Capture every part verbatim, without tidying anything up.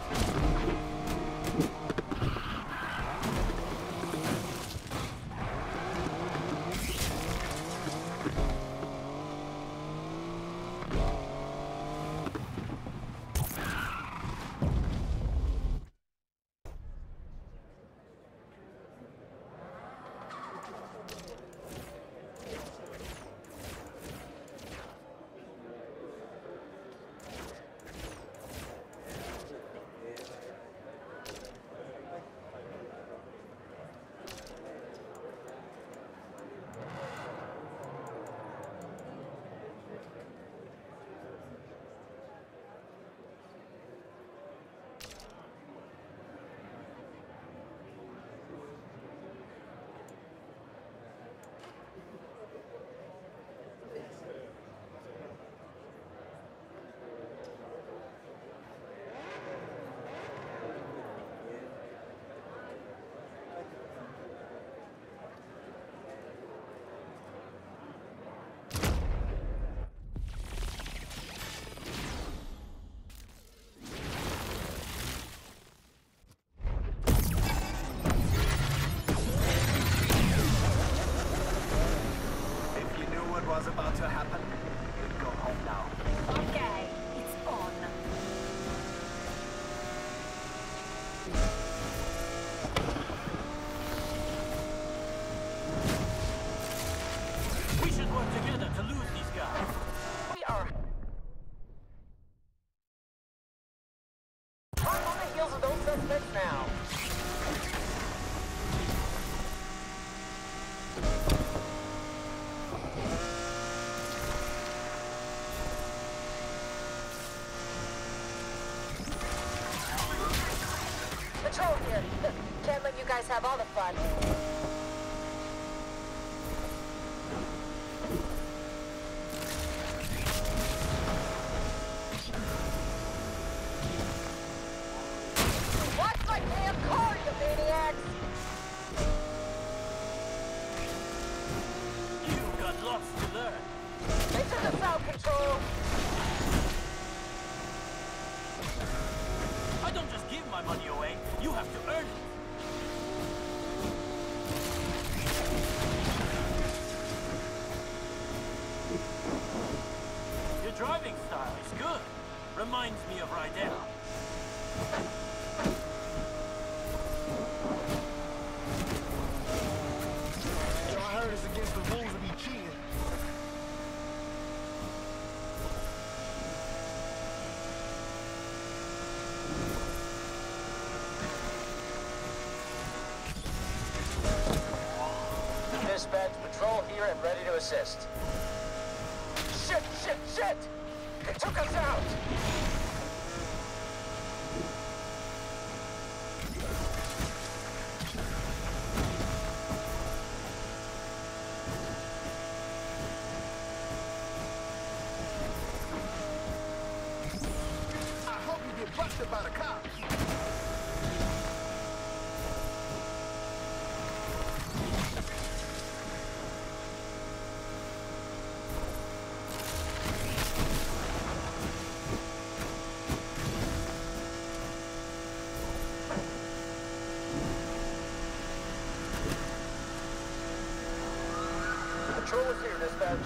Patrol here. Can't let you guys have all the fun. Watch my damn car, you maniacs! You've got lots to learn. Into the south, Control! I don't just give my money away. You have to earn it. Your driving style is good. Reminds me of Rydell. Yo, I heard it's against the rules to be cheating. Dispatch, patrol here and ready to assist. Shit, shit, shit! It took us out! I hope you get busted by the cops. Patrol is here, dispatch.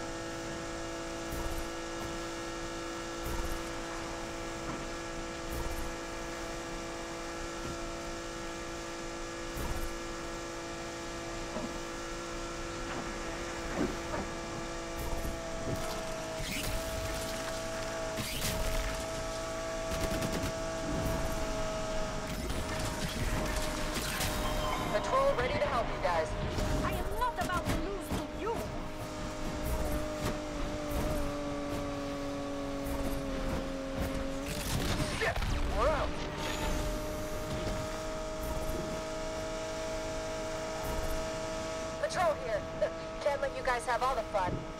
Patrol ready to help you guys. I am not about to lose to you! Shit! We're out! Patrol here. Can't let you guys have all the fun.